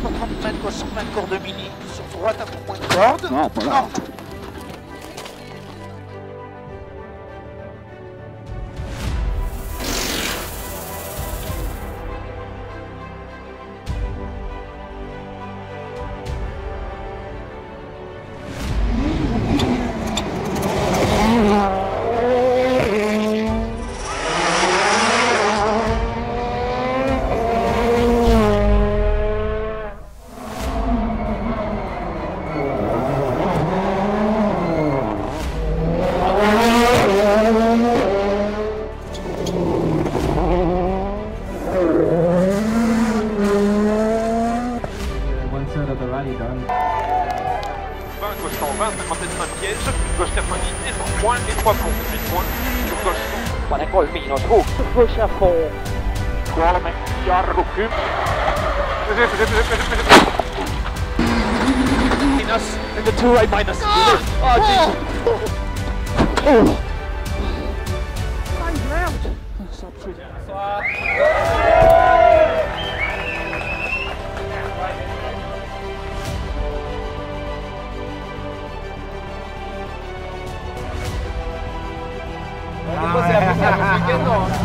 30 mètres, quoi, 100 mètres, corde mini. Sur droite, un peu moins de corde. Non, pas là. Gauche 120, 57 main piège, gauche 90, descend point, et 3 ponts, 8 points, sur gauche 100. Buona colmino, tu, gauche à fond. Colme, jarruky. Minus, and the 2 right minus. Oh, jeez. Oh. I'm round. Stop shooting. Você é weekend, não?